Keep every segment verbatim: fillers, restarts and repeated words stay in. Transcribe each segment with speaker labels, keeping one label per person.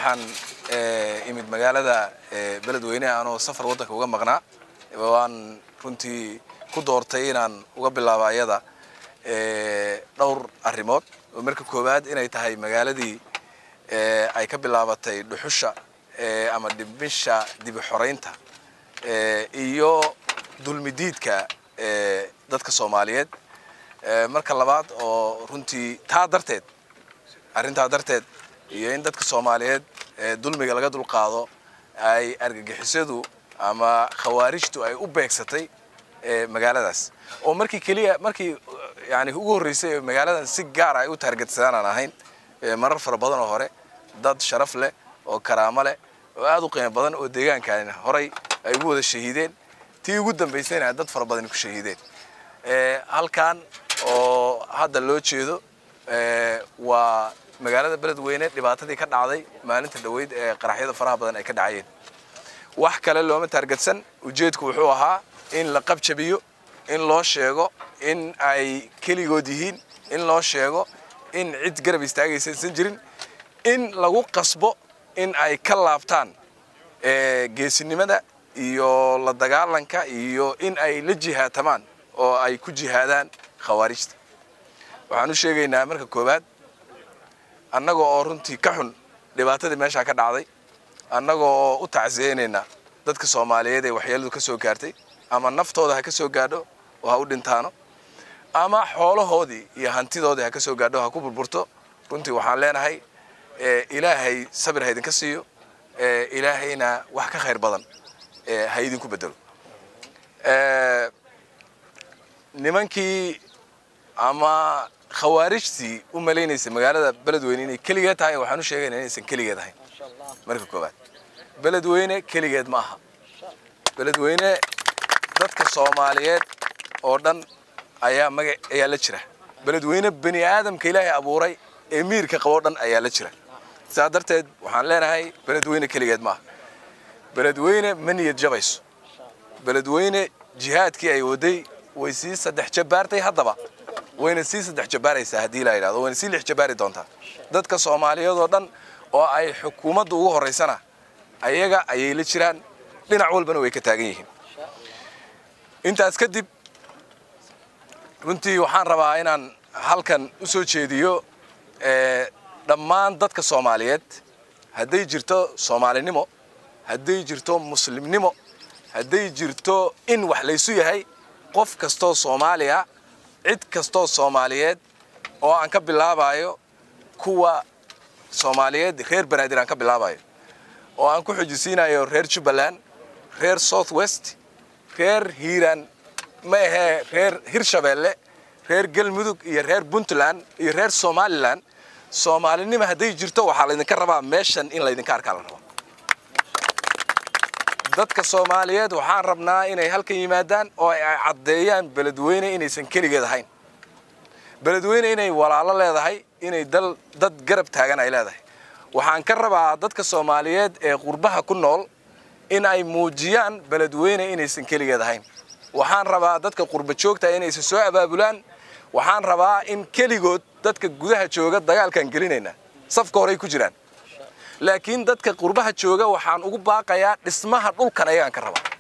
Speaker 1: waxaan imid magaalada beledweyne anoo safar wadanka uga maqnaa waan runtii ku doortay inaan uga bilaabo ayada dhowr arrimood oo marka koobaad inay tahay magaaladii ay ka bilaabatay dhuxusha ama dhimisha dib u xoreynta iyo dulmidiidka dadka Soomaaliyeed marka labaad oo runtii taa darteed arrinta darteed iyo in dadka Soomaaliyeed dulmiga laga dul qaado ay argagixisadu ama khawaarijtu ay u beegsatay magaaladaas oo markii kaliya markii yaani ugu horeysay magaaladan si gaar ah ay u targetsadaan aan ahayn marar fara badan oo hore dad sharaf leh oo karaamo leh oo aad u qiimo badan oo deegaankan horay ay ugu wada shahiideen tii ugu dambeysayna dad fara badan ku shahiideen ee halkan oo hadda loo jeedo ee waa magaalada beledweyne dhibaatadii ka dhacday maalinta dhaweyd ee qaraxyada faraha badan ay ka dhacayeen wax kale looma targetsan ujeedku wuxuu ahaa in la qabjabiyo in loo sheego in ay kaligood yihiin in loo sheego in cid garab istaagaysan jirin in lagu qasbo in ay ka laabtaan ee geesinimada iyo la dagaalanka iyo in ay la jihaatamaan oo ay ku jihaadaan khawaarijta waxaan u sheegaynaa marka koobaad annaga oo runtii ka xun dhibaatada meesha ka dhacday annaga oo u tacsiyeynayna dadka Soomaaliyeed ee waxyeeladu ka soo gaartay ama naftooda ha ka soo gaadho oo ha u dhintaano ama xoolahoodii iyo hantidoodii ha ka soo gaadho ha ku burburto runtii waxaan leenahay ee ilaahay sabir ha idinka siiyo ee ilaahayna wax ka khayr badan ee ha idinku bedelo ee nimankii ama khawaarijtii u maleynaysa magaalada beledweyne inay kaligeed tahay waxaan u sheegaynaa inaysan kaligeed ahayn marka koobaad beledweyne kaligeed ma aha beledweyne dadka Soomaaliyeed oo dhan ayaa magac ayaa la jira beledweyne bani aadamka ilaahay abuuray ee miirka qabo dhan ayaa la jira sidaa darteed waxaan leenahay beledweyne kaligeed ma aha beledweyne maniyad jabayso beledweyne jihaadkii ay waday way sii saddex jabaartay haddaba wayna sii saddex jabaaraysaa hadii la yiraahdo wayna sii lix jabaari doontaa dadka Soomaaliyeed oo dhan oo ay xukuumaddu ugu horeysana ayaga ayay la jiraan dhinac walbana way ka taagan yihiin intaas kadib runtii waxaan rabaa inaan halkan u soo jeediyo ee dhammaan dadka Soomaaliyeed haday jirto Soomaalinimo haday jirto muslimnimo haday jirto in wax la isu yahay qof kasto Soomaaliya cid kasto Soomaaliyeed oo aan ka bilaabayo kuwa Soomaaliyeed reer Banaadir aan ka bilaabayo oo aan ku xujisiinayo reer Jubbaland reer South West reer Hiiraan ma aha reer Hirshabeelle reer Galmudug iyo reer Puntland iyo reer Somaliland Soomaalinimo haday jirto waxa la idinka rabaa meeshan in la idinka arkaa la rabo dadka Soomaaliyeed waxaan rabnaa inay halkan yimaadaan oo ay cadeeyaan beledweyne inaysan kaligeed ahayn beledweyne inay walaalo leedahay inay dal dad garab taagan ay leedahay waxaan ka rabaa dadka Soomaaliyeed ee qurbaha ku nool in ay muujiyaan beledweyne inaysan kaligeed ahayn waxaan rabaa dadka qurba joogta inay soo abaabulaan waxaan rabaa in kaligood dadka gudaha jooga dagaalkan gelinayna safka hore ku jiraan laakiin dadka qurbaha jooga waxaan ugu baaqayaa dhismaha dhulkan ayaan ka rabaa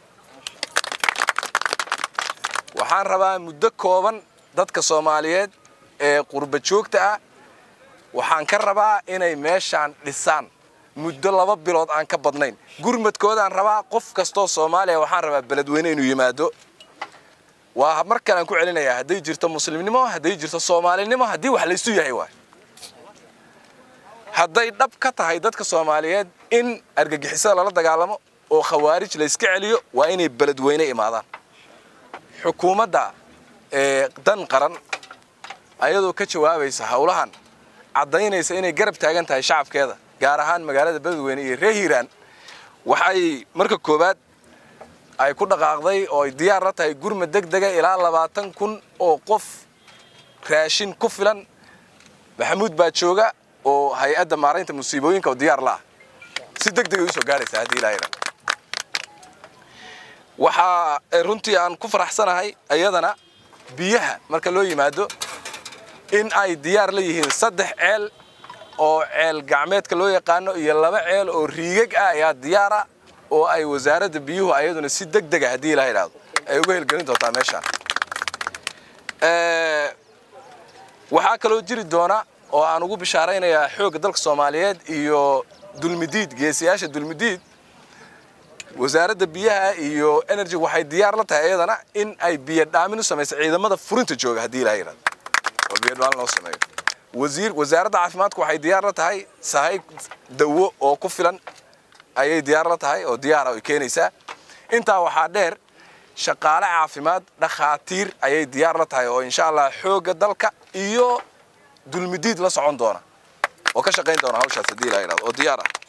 Speaker 1: waxaan rabaa muddo kooban dadka Soomaaliyeed ee qurba joogta ah waxaan ka rabaa inay meeshan dhisaan muddo laba bilood aan ka badnayn gurmadkooda aan rabaa qof kasto Soomaaliya waxaan rabaa beledweyne inuu yimaado waa markaan aan ku celinayaa haday jirto muslimnimo haday jirto Soomaalinimo hadii wax la isu yahay waa haday dhab ka tahay dadka Soomaaliyeed in argagixisada la dagaalamo oo khawaarij la iska celiyo waa inay beledweyne imaadaan xukuumadda ee dan qaran ayadoo ka jawaabaysa hawlahan cadaynaysa inay garab taagan tahay shacabkeeda gaar ahaan magaalada beledweyne iyo reer Hiiraan waxay marka koobaad ay ku dhaqaaqday oo ay diyaar la tahay gurmad degdeg ah ilaa labaatan kun oo qof raashin ku filan Maxamuud baa jooga oo hay'adda maareynta musiibooyinka oo diyaar la ah si degdeg ah u soo gaaraysa hadii la yiraahdo waxa runtii aan ku faraxsanahay ayadana biyaha marka loo yimaado in ay diyaar la yihiin saddex ceel oo ceel gacmeedka loo yaqaano iyo laba ceel oo riigag ah ayaa diyaar ah oo ay wasaaradda biyuhu ayaduna si degdeg ah hadii la yiraahdo ay uga helgelin doontaa meeshaan ee waxa kale oo jiri doona oo aan ugu bishaaraynayaa xoogga dalka Soomaaliyeed iyo dulmidiid geesiyaasha dulmidiid wasaaradda biyaha iyo energy waxay diyaar la tahay ayadana in ay biyo dhaamin u sameeyso ciidamada furinta jooga hadii la yiraahdo oo biyo dhaamin loo sameeyo wasiir wasaaradda caafimaadku waxay diyaar la tahay sahay dawo oo ku filan ayay diyaar la tahay oo diyaar ah oo keenaysa inta waxa dheer shaqaale caafimaad dhakhaatiir ayay diyaar la tahay oo insha Allah xoogga dalka iyo dulmidiid la socon doona oo ka shaqeyn doona hawshaas hadii la yiraahdo oo diyaar ah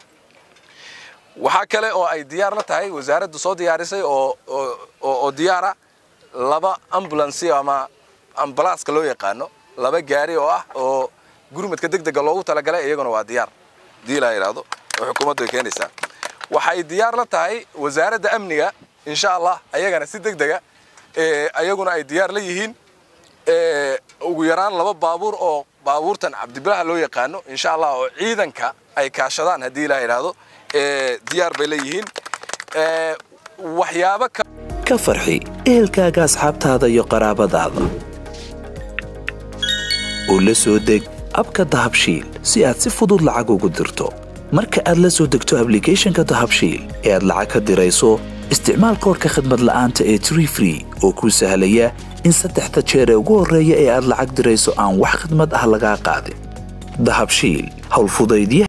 Speaker 1: waxa kale oo ay diyaar la tahay wasaaraddu soo diyaarisay oo oo diyaar ah laba ambulance ama ambulance loo yaqaano laba gaari oo ah oo gurmadka degdega loogu talagalay iyaguna waa diyaar dii la yiraahdo oo xukuumaddu keenaysa waxay diyaar la tahay wasaaradda amniga insha Allah ayagana si degdega ee ayaguna ay diyaar la yihiin ee ugu yaraan laba baabuur oo baabuurtan Cabdibilah loo yaqaano insha Allah oo ciidanka ay kaashadaan hadii la yiraahdo ee diyaar bay leeyihiin ee waxyaabo
Speaker 2: ka farxi ehelkaaga asxaabtaada iyo qaraabadaada oo la soo deg abka dahabshiil si aad si fudud lacag ugu dirto marka aad la soo degto application-ka dahabshiil ee aad lacag ka dirayso isticmaal koodka khidmad la'aanta ee Tree Free oo ku sahlaya in saddexda jeer ee ugu horeeya ee aad lacag dirayso aan wax khidmad ah laga qaadin dahabshiil hawl fudaydii